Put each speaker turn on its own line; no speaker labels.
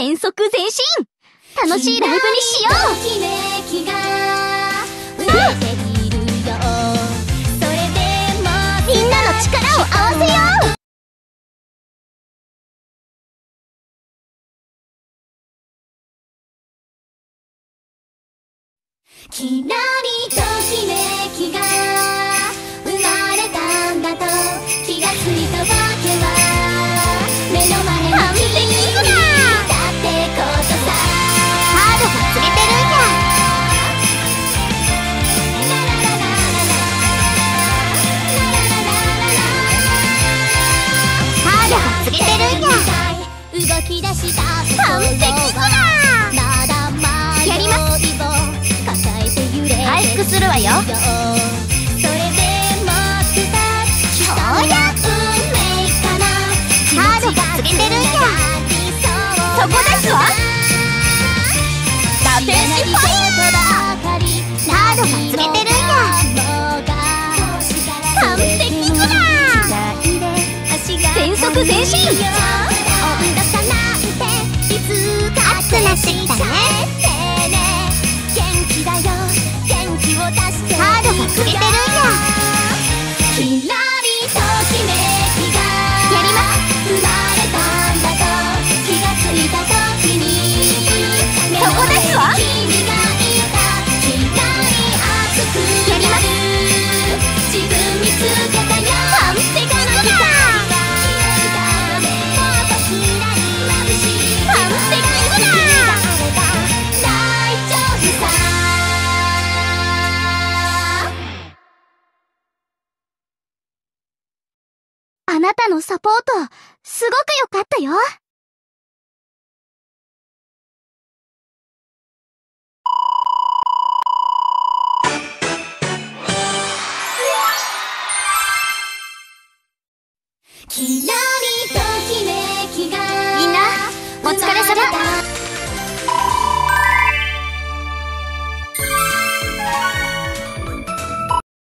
全速前進。楽しいライブにしよう。みんなの力を合わせよう。
きらりときめきが生まれたんだと気がついたわけは目の前に君だってことさ。
ハードが告げてるんや。ハードが告げてるんや。
動き出した
完璧ズラ
まだまだ
やります。
回
復するわよ。
それでも伝
そうや。ハードが告げてるんや。そこですわ。打天使ファイヤー。ハードが告げてるんや。完璧ズラ全速前進。熱くなってきたね。ハードが告げてるんや。
きらりときめきが
やります。
生まれたんだと気がついた時に
そこですわ。
君がいたきらり熱く
やります。
自分見つけたよ。
完璧ズラ完璧ズラ
大丈夫さ。
あなたのサポート、すごく良かったよ。